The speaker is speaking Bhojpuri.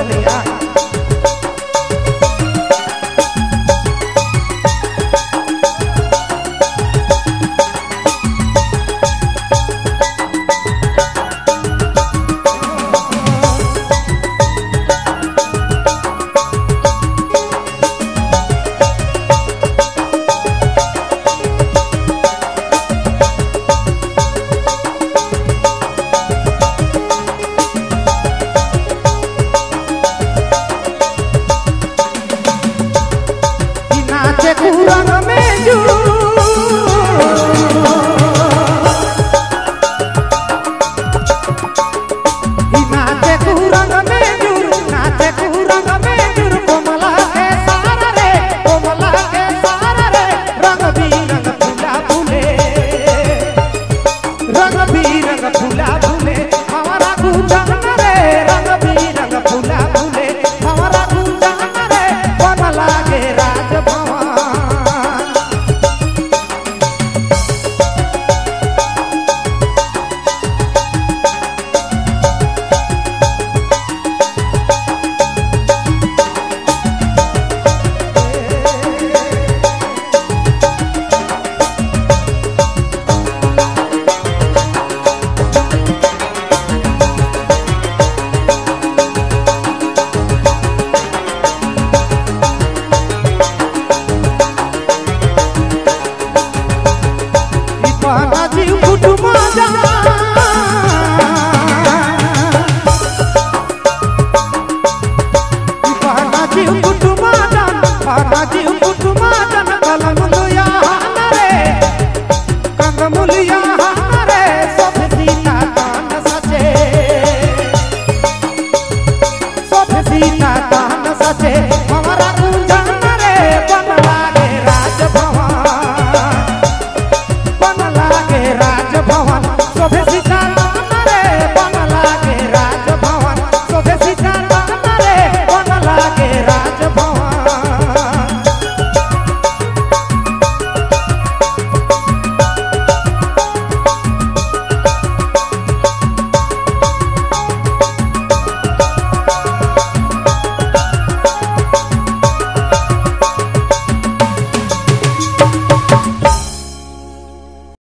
दुल्हनिया रंग में जू नाचे तू रंग में जू नाचे तू रंग में जूर कोमला के सारा रे कोमला के सारा रे रंग बिरंग फूला फूले रंग बिरंग फूला फूले हमारा गुंजन रे रंग बिरंग फूला फूले हमारा गुंजन रे बनला के राजभवन जीव कुटुमा जीव कुटुमा जीव कुटुमा जन कलमुलिया रे कंदमुलिया रे सब सीता तान सचे सब सीता तान सचे हमारा